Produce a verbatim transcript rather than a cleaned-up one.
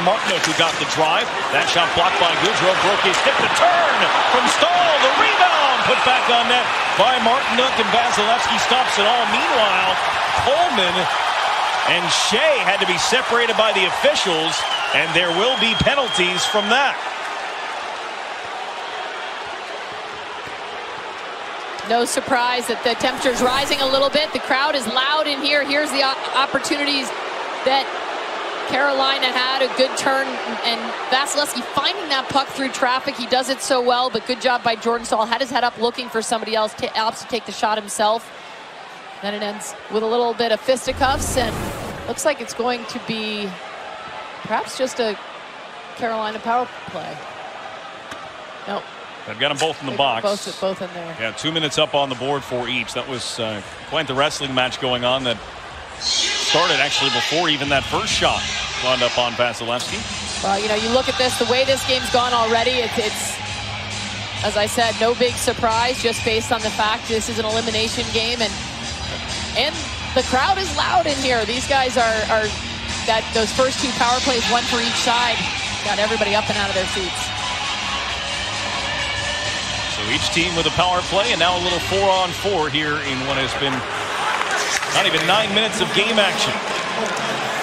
Martinook who got the drive. That shot blocked by Goudreau. Broke his stick. The turn from Stahl. The rebound put back on net by Martinook, and Vasilevsky stops it all. Meanwhile, Coleman and Skjei had to be separated by the officials, and there will be penalties from that. No surprise that the temperature's rising a little bit. The crowd is loud in here. Here's the opportunities that Carolina had. A good turn, and Vasilevsky finding that puck through traffic. He does it so well, but good job by Jordan Staal. Had his head up looking for somebody else, opts to take the shot himself. Then it ends with a little bit of fisticuffs, and looks like it's going to be perhaps just a Carolina power play. Nope. They've got them both in the They've box. Both, both in there. Yeah, two minutes up on the board for each. That was uh, quite the wrestling match going on that started actually before even that first shot wound up on Vasilevsky. Well, you know, you look at this, the way this game's gone already, it's, it's, as I said, no big surprise, just based on the fact this is an elimination game, and and the crowd is loud in here. These guys are, are that those first two power plays, one for each side, got everybody up and out of their seats. So each team with a power play, and now a little four on four here in what has been not even nine minutes of game action.